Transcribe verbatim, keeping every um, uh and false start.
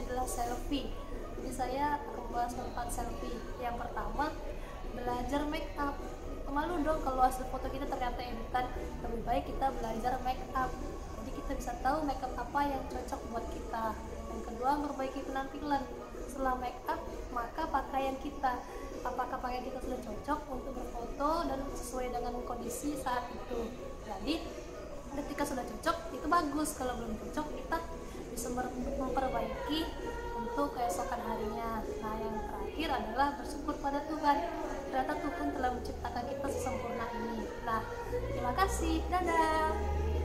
adalah selfie. Jadi saya akan membahas tentang selfie. Yang pertama, belajar make up. Malu dong kalau hasil foto kita ternyata editan. Lebih baik kita belajar make up. Jadi kita bisa tahu make up apa yang cocok buat kita. Yang kedua, memperbaiki penampilan. Setelah make up, maka pakaian kita. Apakah pakaian kita sudah cocok untuk berfoto dan sesuai dengan kondisi saat itu. Jadi ketika sudah cocok itu bagus, kalau belum cocok kita bisa memperbaiki untuk keesokan harinya. Nah, yang terakhir adalah bersyukur pada Tuhan. Ternyata Tuhan telah menciptakan kita sesempurna ini. Nah, terima kasih, dadah.